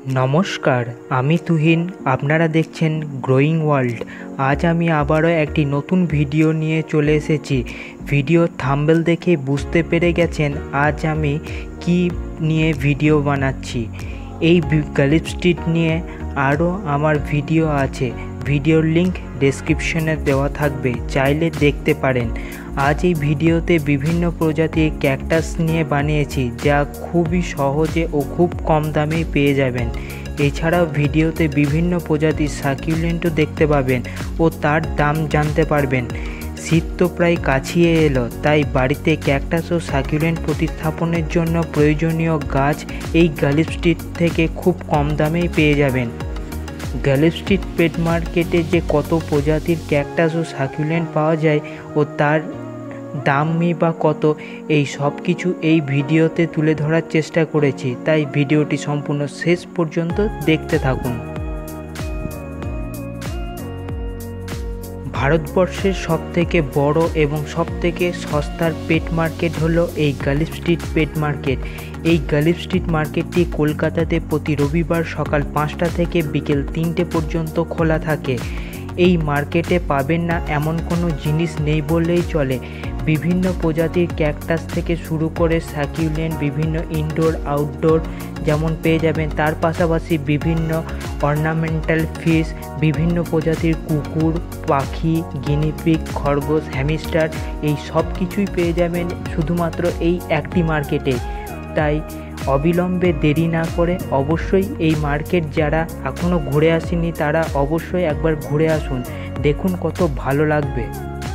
নমস্কার, আমি তুহিন। আপনারা দেখছেন গ্রোয়িং ওয়ার্ল্ড। আজ আমি আবারও একটি নতুন ভিডিও নিয়ে চলে এসেছি। ভিডিওর থাম্বনেল দেখে বুঝতে পেরে গেছেন আজ আমি কি নিয়ে ভিডিও বানাচ্ছি। এই গালিব স্ট্রিট নিয়ে আরও আমার ভিডিও আছে, ভিডিওর লিংক ডেসক্রিপশনে দেওয়া থাকবে, চাইলে দেখতে পারেন। আজ এই ভিডিওতে বিভিন্ন প্রজাতির ক্যাকটাস নিয়ে বানিয়েছি, যা খুবই সহজে ও খুব কম দামেই পেয়ে যাবেন। এছাড়াও ভিডিওতে বিভিন্ন প্রজাতির সাকিউলেন্টও দেখতে পাবেন ও তার দাম জানতে পারবেন। শীত তো প্রায় কাছিয়ে এলো, তাই বাড়িতে ক্যাকটাস ও সাকিউলেন্ট প্রতিস্থাপনের জন্য প্রয়োজনীয় গাছ এই গালিব স্ট্রিট থেকে খুব কম দামেই পেয়ে যাবেন। গালিব স্ট্রিট পেট মার্কেটে যে কত প্রজাতির ক্যাকটাস ও সাকুলেন্ট পাওয়া যায় ও তার দামই বা কত, এই সব কিছু এই ভিডিওতে তুলে ধরার চেষ্টা করেছি, তাই ভিডিওটি সম্পূর্ণ শেষ পর্যন্ত দেখতে থাকুন। ভারতবর্ষের সবথেকে বড় এবং সবথেকে সস্তার পেট মার্কেট হলো এই গালিব স্ট্রিট পেট মার্কেট। এই গালিব স্ট্রিট মার্কেটটি কলকাতাতে প্রতি রবিবার সকাল 5টা থেকে বিকেল 3টে পর্যন্ত খোলা থাকে। এই মার্কেটে পাবেন না এমন কোনো জিনিস নেই বললেই চলে। বিভিন্ন প্রজাতির ক্যাকটাস থেকে শুরু করে সাকিউলেন্ট, বিভিন্ন ইনডোর আউটডোর যেমন পেয়ে যাবেন, তার পাশাপাশি বিভিন্ন অর্নামেন্টাল ফিশ, বিভিন্ন প্রজাতির কুকুর, পাখি, গিনিপিগ, খরগোশ, হ্যামস্টার, এই সব কিছুই পেয়ে যাবেন শুধুমাত্র এই একটি মার্কেটে। তাই অবিলম্বে দেরি না করে অবশ্যই এই মার্কেট যারা এখনও ঘুরে আসেনি তারা অবশ্যই একবার ঘুরে আসুন, দেখুন কত ভালো লাগবে।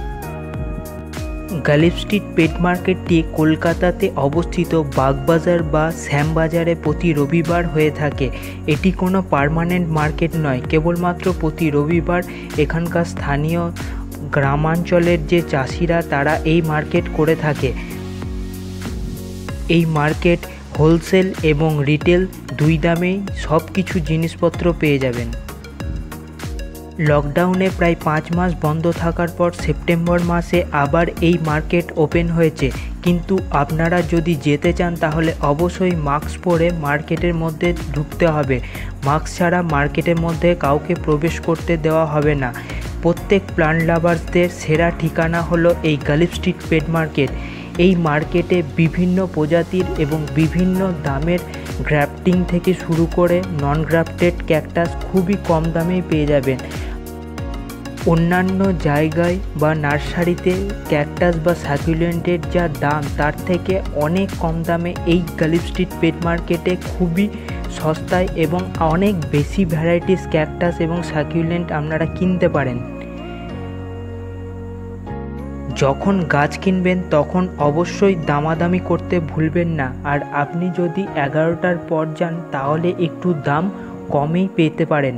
গালিব স্ট্রিট পেট মার্কেটটি কলকাতাতে অবস্থিত বাগবাজার বা শ্যামবাজারে প্রতি রবিবার হয়ে থাকে। এটি কোনো পার্মানেন্ট মার্কেট নয়, কেবলমাত্র প্রতি রবিবার এখানকার স্থানীয় গ্রামাঞ্চলের যে চাষিরা তারা এই মার্কেট করে থাকে। এই মার্কেট হোলসেল এবং রিটেল দুই দামেই সব কিছু জিনিসপত্র পেয়ে যাবেন। লকডাউনে প্রায় 5 মাস বন্ধ থাকার পর সেপ্টেম্বর মাসে আবার এই মার্কেট ওপেন হয়েছে, কিন্তু আপনারা যদি যেতে চান তাহলে অবশ্যই মাস্ক পরে মার্কেটের মধ্যে ঢুকতে হবে। মাস্ক ছাড়া মার্কেটের মধ্যে কাউকে প্রবেশ করতে দেওয়া হবে না। প্রত্যেক প্লান্ট লাভার্সদের সেরা ঠিকানা হলো এই গালিব স্ট্রিট পেট মার্কেট। এই মার্কেটে বিভিন্ন প্রজাতির এবং বিভিন্ন দামের গ্রাফটিং থেকে শুরু করে নন গ্রাফটেড ক্যাকটাস খুবই কম দামেই পেয়ে যাবেন। অন্যান্য জায়গায় বা নার্সারিতে ক্যাকটাস বা সাকুলেন্টের যা দাম তার থেকে অনেক কম দামে এই গালিব স্ট্রিট পেট মার্কেটে খুবই সস্তায় এবং অনেক বেশি ভ্যারাইটিস ক্যাকটাস এবং সাকুলেন্ট আপনারা কিনতে পারেন। যখন গাছ কিনবেন তখন অবশ্যই দামাদামি করতে ভুলবেন না, আর আপনি যদি 11টার পর যান তাহলে একটু দাম কমেই পেতে পারেন।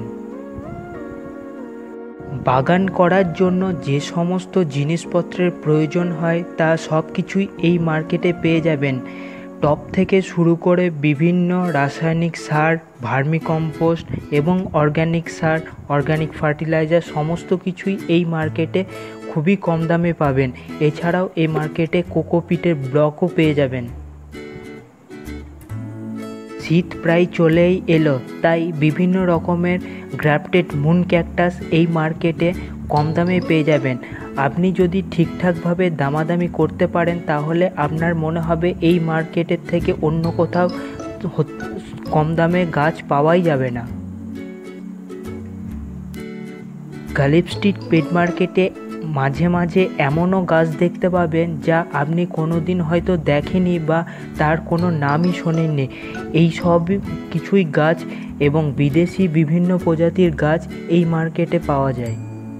বাগান করার জন্য যে সমস্ত জিনিসপত্রের প্রয়োজন হয় তা সব কিছুই এই মার্কেটে পেয়ে যাবেন। টব থেকে শুরু করে বিভিন্ন রাসায়নিক সার, ভার্মিকম্পোস্ট এবং অর্গ্যানিক সার, অর্গ্যানিক ফার্টিলাইজার সমস্ত কিছুই এই মার্কেটে খুবই কম দামে পাবেন। এছাড়াও এই মার্কেটে কোকোপিটের ব্লকও পেয়ে যাবেন। শীত প্রায় চলেই এলো, তাই বিভিন্ন রকমের গ্রাফটেড মুন ক্যাকটাস এই মার্কেটে কম দামে পেয়ে যাবেন। আপনি যদি ঠিকঠাকভাবে দামাদামি করতে পারেন তাহলে আপনার মনে হবে এই মার্কেটের থেকে অন্য কোথাও কম দামে গাছ পাওয়াই যাবে না। গালিব স্ট্রিট পেট মার্কেটে মাঝে মাঝে এমনও গাছ দেখতে পাবেন যা আপনি কোনো দিন হয়তো দেখেননি বা তার কোনো নামই শোনেননি। এই সব কিছুই গাছ এবং বিদেশি বিভিন্ন প্রজাতির গাছ এই মার্কেটে পাওয়া যায়।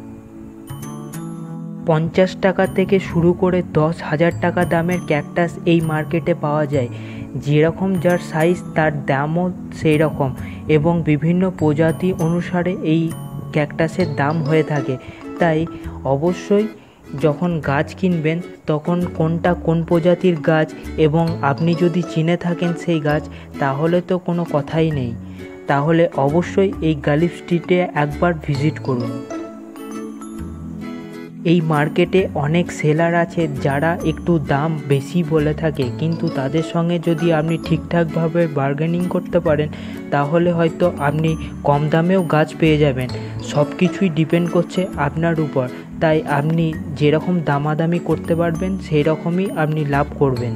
50 টাকা থেকে শুরু করে 10,000 টাকা দামের ক্যাকটাস এই মার্কেটে পাওয়া যায়। যেরকম যার সাইজ তার দামও সেই রকম, এবং বিভিন্ন প্রজাতি অনুসারে এই ক্যাকটাসের দাম হয়ে থাকে। তাই অবশ্যই যখন গাছ কিনবেন তখন কোনটা কোন প্রজাতির গাছ এবং আপনি যদি চিনে থাকেন সেই গাছ, তাহলে তো কোনো কথাই নেই। তাহলে অবশ্যই এই গালিব স্ট্রিটে একবার ভিজিট করুন। এই মার্কেটে অনেক সেলার আছে যারা একটু দাম বেশি বলে থাকে, কিন্তু তাদের সঙ্গে যদি আপনি ঠিকঠাকভাবে বার্গেনিং করতে পারেন তাহলে হয়তো আপনি কম দামেও গাছ পেয়ে যাবেন। সব কিছুই ডিপেন্ড করছে আপনার উপর, তাই আপনি যেরকম দামাদামি করতে পারবেন সেই রকমই আপনি লাভ করবেন।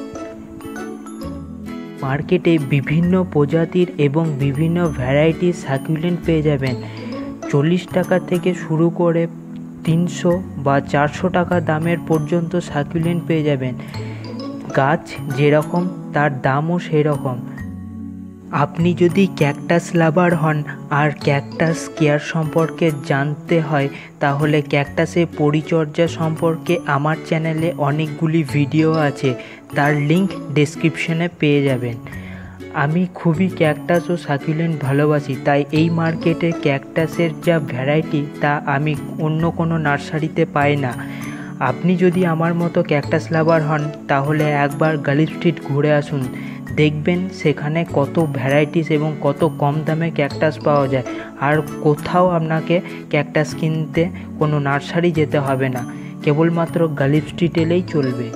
মার্কেটে বিভিন্ন প্রজাতির এবং বিভিন্ন ভ্যারাইটির সাকুলেন্ট পেয়ে যাবেন। 40 টাকা থেকে শুরু করে 300 বা 400 টাকা দামের পর্যন্ত সাকুলেন্ট পেয়ে যাবেন। গাছ যেরকম তার দামও সেই রকম। আপনি যদি ক্যাকটাস লাভার হন আর ক্যাকটাস কেয়ার সম্পর্কে জানতে হয় তাহলে ক্যাকটাসের পরিচর্যা সম্পর্কে আমার চ্যানেলে অনেকগুলি ভিডিও আছে, তার লিংক ডেসক্রিপশনে পেয়ে যাবেন। আমি খুবই ক্যাকটাস ও সাকুলেন্ট ভালোবাসি, তাই এই মার্কেটে ক্যাকটাসের যা ভ্যারাইটি তা আমি অন্য কোনো নার্সারিতে পাই না। আপনি যদি আমার মতো ক্যাকটাস লাভার হন তাহলে একবার গালিব স্ট্রিট ঘুরে আসুন, দেখবেন সেখানে কত ভ্যারাইটিস এবং কত কম দামে ক্যাকটাস পাওয়া যায়। আর কোথাও আপনাকে ক্যাকটাস কিনতে কোনো নার্সারি যেতে হবে না, কেবলমাত্র গালিব স্ট্রিট এলেই চলবে।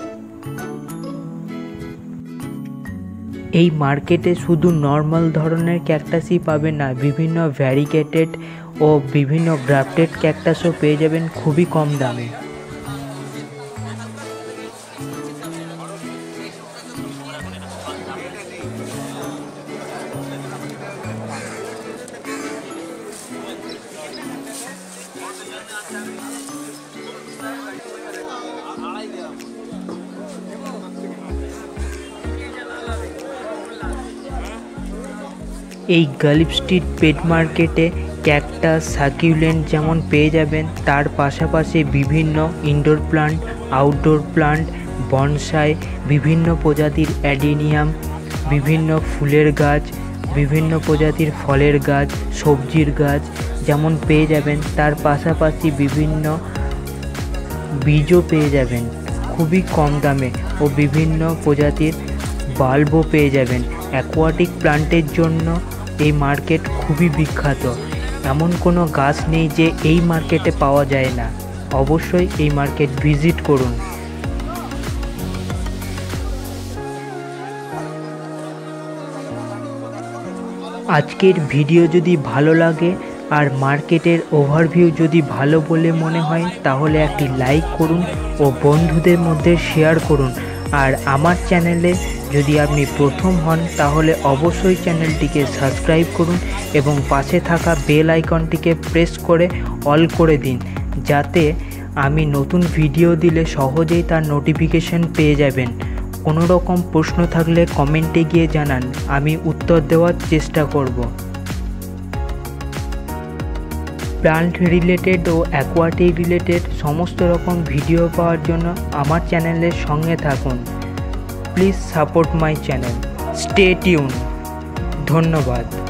এই মার্কেটে শুধু নর্মাল ধরনের ক্যাকটাসই পাবেন না, বিভিন্ন ভ্যারিগেটেড ও বিভিন্ন গ্রাফটেড ক্যাকটাসও পেয়ে যাবেন খুবই কম দামে। এই গালিব স্ট্রিট পেট মার্কেটে ক্যাকটাস সাকুলেন্ট যেমন পেয়ে যাবেন, তার পাশাপাশি বিভিন্ন indoor plant, outdoor plant, bonsai, বিভিন্ন প্রজাতির অ্যাডেনিয়াম, বিভিন্ন ফুলের গাছ, বিভিন্ন প্রজাতির ফলের গাছ, সবজির গাছ যেমন পেয়ে যাবেন, তার পাশাপাশি বিভিন্ন বীজও পেয়ে যাবেন খুবই কম দামে ও বিভিন্ন প্রজাতির বাল্বও পেয়ে যাবেন। অ্যাকোয়াটিক প্লান্টের জন্য এই মার্কেট খুবই বিখ্যাত, এমন কোনো গাছ নেই যে এই মার্কেটে পাওয়া যায় না। অবশ্যই এই মার্কেট ভিজিট করুন। আজকের ভিডিও যদি ভালো লাগে আর মার্কেটের ওভারভিউ যদি ভালো বলে মনে হয় তাহলে একটি লাইক করুন ও বন্ধুদের মধ্যে শেয়ার করুন। আর আমার চ্যানেলে যদি আপনি প্রথম হন তাহলে অবশ্যই চ্যানেলটিকে সাবস্ক্রাইব করুন এবং পাশে থাকা বেল আইকনটিকে প্রেস করে অল করে দিন, যাতে আমি নতুন ভিডিও দিলে সহজেই তার নোটিফিকেশন পেয়ে যাবেন। কোনো রকম প্রশ্ন থাকলে কমেন্টে গিয়ে জানান, আমি উত্তর দেওয়ার চেষ্টা করব। প্লান্ট রিলেটেড ও অ্যাকোয়াটিক রিলেটেড সমস্ত রকম ভিডিও পাওয়ার জন্য আমার চ্যানেলের সঙ্গে থাকুন। Please support my channel. Stay tune. ধন্যবাদ।